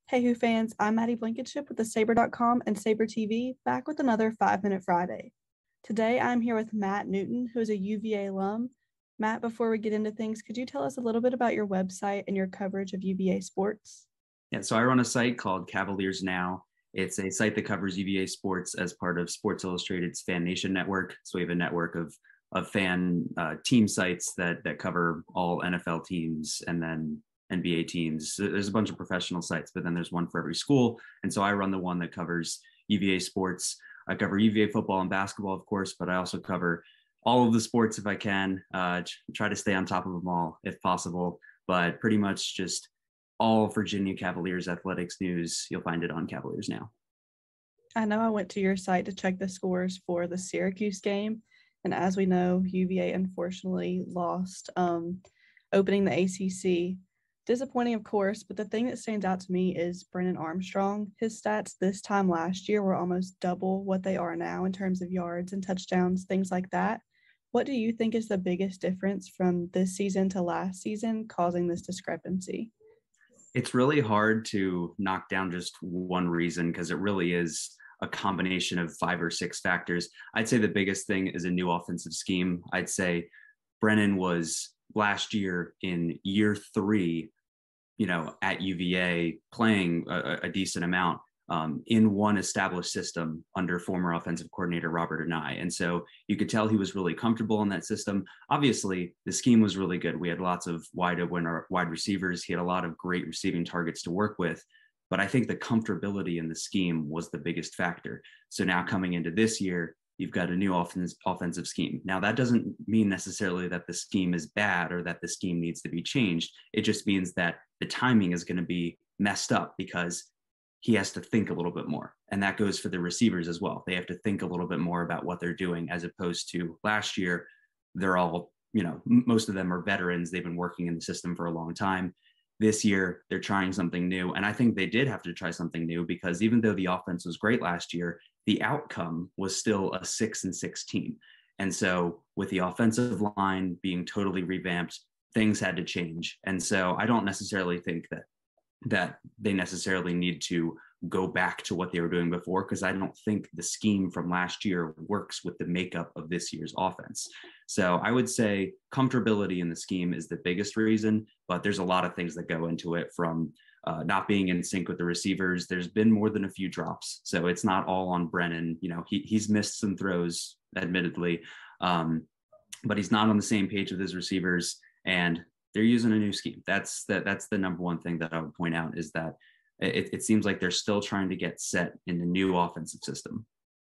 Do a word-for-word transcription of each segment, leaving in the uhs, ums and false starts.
Hey, Who fans, I'm Maddie Blankenship with the Sabre dot com and Sabre T V, back with another five Minute Friday. Today, I'm here with Matt Newton, who is a U V A alum. Matt, before we get into things, could you tell us a little bit about your website and your coverage of U V A sports? Yeah, so I run a site called Cavaliers Now. It's a site that covers U V A sports as part of Sports Illustrated's Fan Nation network. So we have a network of of fan uh, team sites that that cover all N F L teams and then N B A teams. There's a bunch of professional sites, but then there's one for every school. And so I run the one that covers U V A sports. I cover U V A football and basketball, of course, but I also cover all of the sports if I can. Uh, try to stay on top of them all if possible, but pretty much just all Virginia Cavaliers athletics news. You'll find it on Cavaliers Now. I know I went to your site to check the scores for the Syracuse game. And as we know, U V A unfortunately lost um, opening the A C C. Disappointing, of course, but the thing that stands out to me is Brennan Armstrong. His stats this time last year were almost double what they are now in terms of yards and touchdowns, things like that. What do you think is the biggest difference from this season to last season causing this discrepancy? It's really hard to knock down just one reason because it really is a combination of five or six factors. I'd say the biggest thing is a new offensive scheme. I'd say Brennan was last year in year three, you know, at U V A playing a, a decent amount um, in one established system under former offensive coordinator Robert Anae. And so you could tell he was really comfortable in that system. Obviously, the scheme was really good. We had lots of wide open or wide receivers. He had a lot of great receiving targets to work with. But I think the comfortability in the scheme was the biggest factor. So now coming into this year, you've got a new offense, offensive scheme. Now, that doesn't mean necessarily that the scheme is bad or that the scheme needs to be changed. It just means that the timing is going to be messed up because he has to think a little bit more. And that goes for the receivers as well. They have to think a little bit more about what they're doing, as opposed to last year. They're all, you know, most of them are veterans. They've been working in the system for a long time. This year, they're trying something new. And I think they did have to try something new because even though the offense was great last year, the outcome was still a six and six team. And so with the offensive line being totally revamped, things had to change. And so I don't necessarily think that that they necessarily need to go back to what they were doing before, because I don't think the scheme from last year works with the makeup of this year's offense. So I would say comfortability in the scheme is the biggest reason, but there's a lot of things that go into it, from uh, not being in sync with the receivers. There's been more than a few drops, so it's not all on Brennan. You know, he he's missed some throws, admittedly, um, but he's not on the same page with his receivers, and they're using a new scheme. That's that. That's the number one thing that I would point out, is that it, it seems like they're still trying to get set in the new offensive system.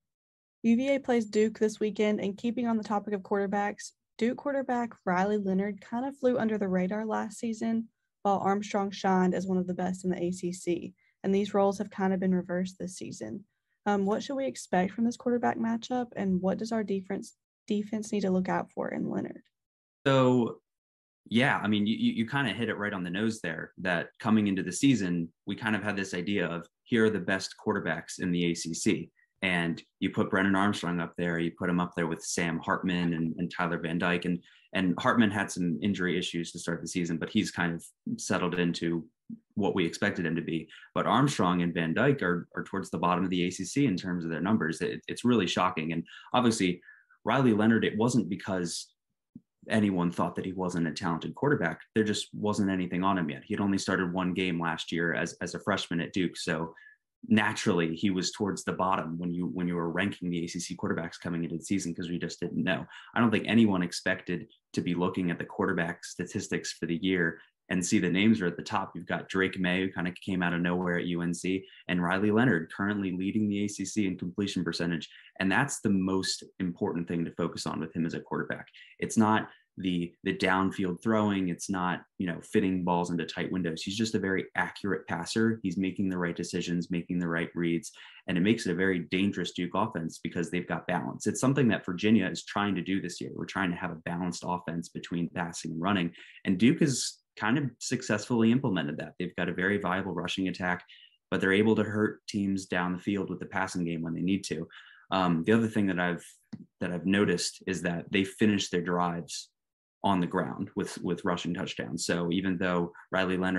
U V A plays Duke this weekend, and keeping on the topic of quarterbacks, Duke quarterback Riley Leonard kind of flew under the radar last season, while Armstrong shined as one of the best in the A C C, and these roles have kind of been reversed this season. Um, what should we expect from this quarterback matchup, and what does our defense defense need to look out for in Leonard? So, yeah, I mean, you you kind of hit it right on the nose there, that coming into the season, we kind of had this idea of, here are the best quarterbacks in the A C C. And you put Brennan Armstrong up there, you put him up there with Sam Hartman and, and Tyler Van Dyke. And, and Hartman had some injury issues to start the season, but he's kind of settled into what we expected him to be. But Armstrong and Van Dyke are, are towards the bottom of the A C C in terms of their numbers. It, it's really shocking. And obviously, Riley Leonard, it wasn't because anyone thought that he wasn't a talented quarterback. There just wasn't anything on him yet. He had only started one game last year as, as a freshman at Duke. So naturally he was towards the bottom when you when you were ranking the A C C quarterbacks coming into the season, because we just didn't know. I don't think anyone expected to be looking at the quarterback statistics for the year and see the names are at the top. You've got Drake May, who kind of came out of nowhere at U N C, and Riley Leonard, currently leading the A C C in completion percentage. And that's the most important thing to focus on with him as a quarterback. It's not the the downfield throwing. It's not, you know, fitting balls into tight windows. He's just a very accurate passer. He's making the right decisions, making the right reads, and it makes it a very dangerous Duke offense because they've got balance. It's something that Virginia is trying to do this year. We're trying to have a balanced offense between passing and running, and Duke has kind of successfully implemented that. They've got a very viable rushing attack, but they're able to hurt teams down the field with the passing game when they need to. Um, the other thing that I've that I've noticed is that they finish their drives on the ground with with rushing touchdowns. So even though Riley Leonard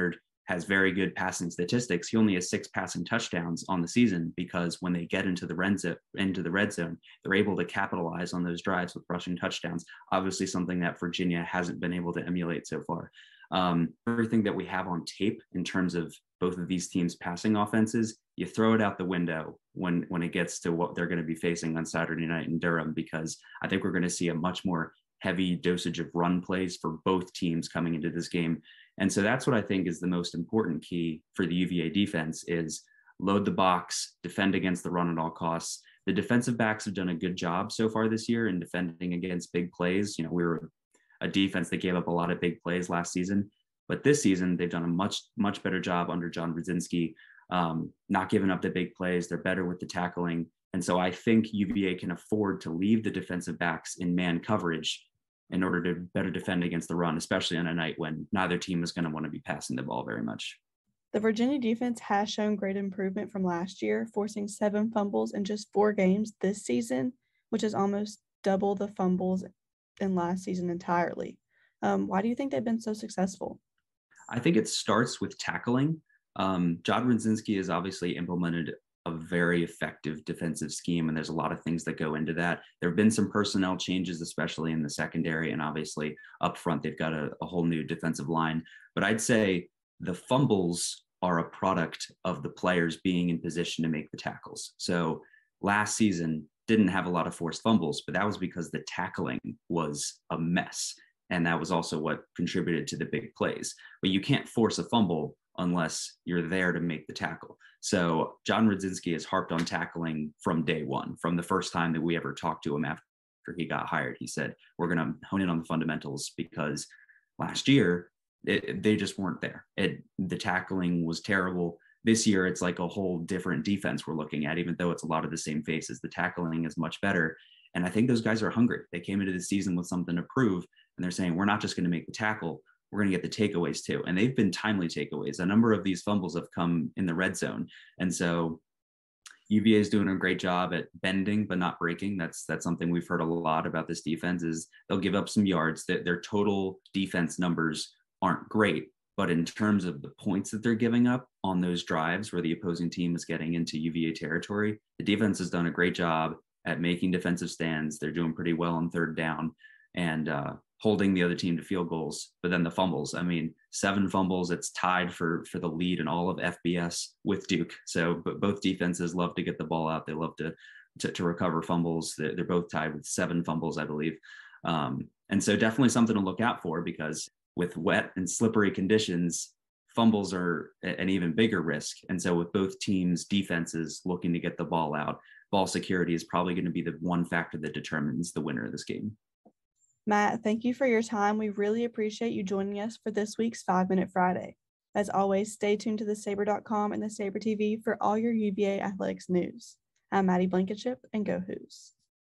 has very good passing statistics. He only has six passing touchdowns on the season because when they get into the red zone, into the red zone, they're able to capitalize on those drives with rushing touchdowns. Obviously, something that Virginia hasn't been able to emulate so far. Um, everything that we have on tape in terms of both of these teams' passing offenses, you throw it out the window when when it gets to what they're going to be facing on Saturday night in Durham, because I think we're going to see a much more heavy dosage of run plays for both teams coming into this game. And so that's what I think is the most important key for the U V A defense is load the box, defend against the run at all costs. The defensive backs have done a good job so far this year in defending against big plays. You know, we were a defense that gave up a lot of big plays last season, but this season they've done a much, much better job under John Brzezinski, um, not giving up the big plays. They're better with the tackling. And so I think U V A can afford to leave the defensive backs in man coverage in order to better defend against the run, especially on a night when neither team is going to want to be passing the ball very much. The Virginia defense has shown great improvement from last year, forcing seven fumbles in just four games this season, which is almost double the fumbles in last season entirely. Um, why do you think they've been so successful? I think it starts with tackling. Um, John Brzezinski has obviously implemented a very effective defensive scheme, and there's a lot of things that go into that. There have been some personnel changes, especially in the secondary, and obviously up front, they've got a, a whole new defensive line. But I'd say the fumbles are a product of the players being in position to make the tackles. So last season didn't have a lot of forced fumbles, but that was because the tackling was a mess. And that was also what contributed to the big plays. But you can't force a fumble unless you're there to make the tackle. So John Brzezinski has harped on tackling from day one, from the first time that we ever talked to him after he got hired. He said, we're going to hone in on the fundamentals, because last year it, they just weren't there. It, the tackling was terrible. This year, it's like a whole different defense we're looking at, even though it's a lot of the same faces. The tackling is much better. And I think those guys are hungry. They came into the season with something to prove, and they're saying, we're not just going to make the tackle, we're going to get the takeaways too. And they've been timely takeaways. A number of these fumbles have come in the red zone. And so U V A is doing a great job at bending, but not breaking. That's that's something we've heard a lot about this defense is they'll give up some yards. That their total defense numbers aren't great, but in terms of the points that they're giving up on those drives where the opposing team is getting into U V A territory, the defense has done a great job at making defensive stands. They're doing pretty well on third down and uh, holding the other team to field goals. But then the fumbles, I mean, seven fumbles, it's tied for for the lead in all of F B S with Duke. So but both defenses love to get the ball out. They love to to, to recover fumbles. They're, they're both tied with seven fumbles, I believe. Um, and so definitely something to look out for, because with wet and slippery conditions, fumbles are an even bigger risk. And so with both teams' defenses looking to get the ball out, ball security is probably going to be the one factor that determines the winner of this game. Matt, thank you for your time. We really appreciate you joining us for this week's Five Minute Friday. As always, stay tuned to the sabre dot com and the Sabre T V for all your U V A athletics news. I'm Maddie Blankenship, and go Hoos.